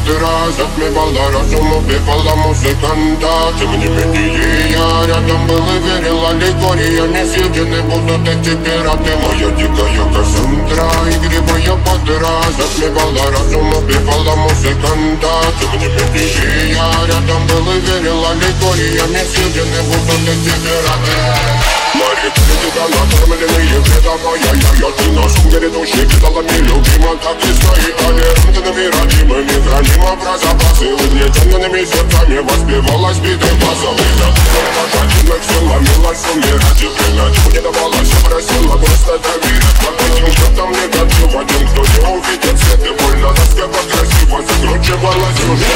утра затмевала разум, убивала музыканта. Тем не менее я рядом был и верил аллегориями съедены будут эти пираты. Моя дикая Косандра, игривая подра, затмевала разум, убивала музыканта. Тем не менее я рядом был и верил аллегориями съедены будут эти пираты. Мои критика накормленные предавая я ты на шум грядущий кидалами любима, так и свои толерантными родимыми храним про запасы угнетенными сердцами воспевалась битой базовой. Пожадинок сил ломилась умирать и принять не давалась, просила просто доверять под этим счетом негатив. Один, кто не увидит свет и больно тоскливо красиво закручивалась уже.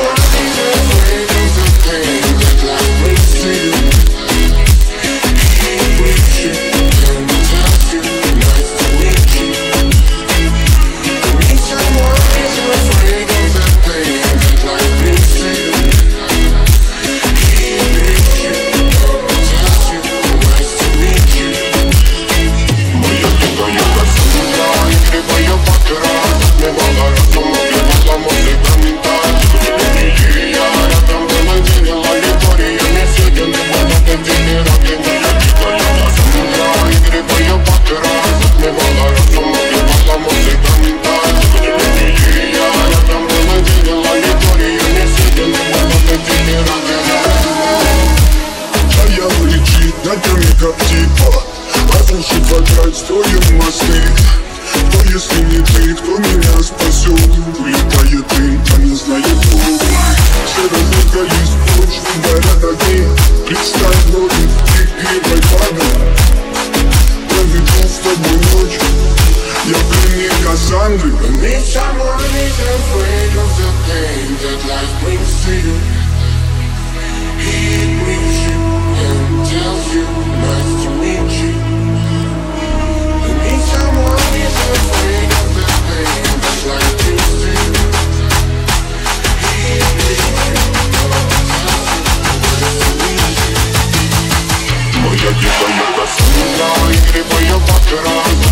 Как типа послушать вокруг строим мосты. Кто если не ты, кто меня спасет? Улетает дым, а не знает кто. Все разыгрались прочь, горят огни. Представь ноги, игривой паду. Проведу с тобой ночь, я пленник Косандры. Need someone who's afraid of the pain that life brings to you. He brings you and tells you nice to meet you. You need someone who's afraid of the pain that life brings to you. He brings you and tells you nice to meet you. Моя дикая Косандра, игривая подра,